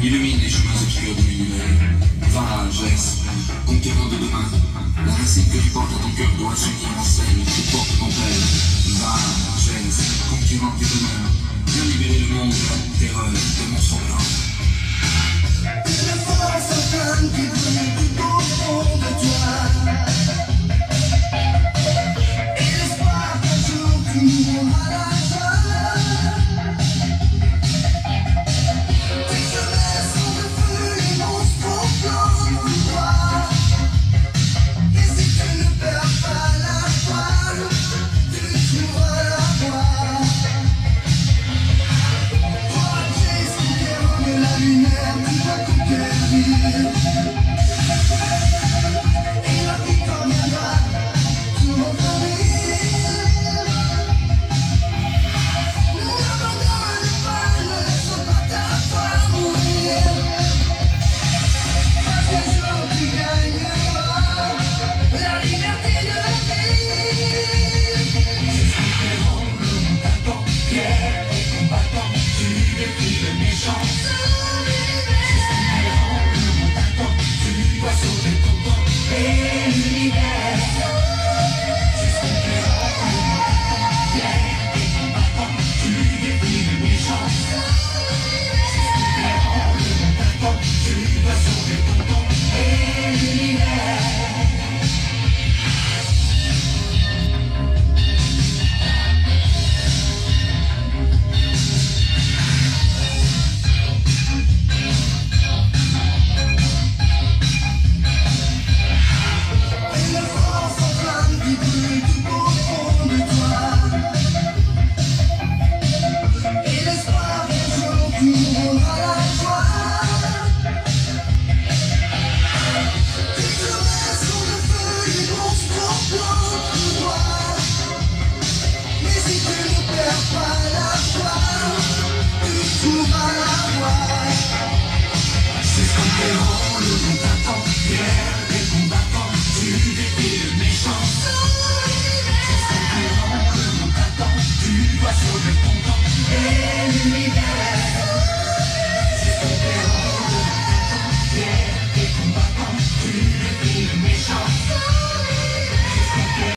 illumine les chemins obscurs de l'univers. Va, Jess, conquérant de demain. La racine que tu portes à ton cœur doit s'unir en celle que porte ton père. Va, Jess, conquérant du bonheur. Viens libérer le monde de la terreur, de mon sanglant. Une force infâme qui brûle tout au fond de toi. Et l'espoir qu'un jour tu mourras la joie. Tes chemins sont de feu, les monstres au plan de toi. Et si tu ne perds pas la toile, tu trouveras la voie. Toi, Jess, conquérant de la lumière, tu vas conquérir. Et la victoire viendra sur notre rire. N'abandonne pas, ne laisse pas ta foi mourir. Parce qu'un jour tu gagneras la liberté de vivre. Conquérant le monde attend, fier et combattant, tu défies le méchant.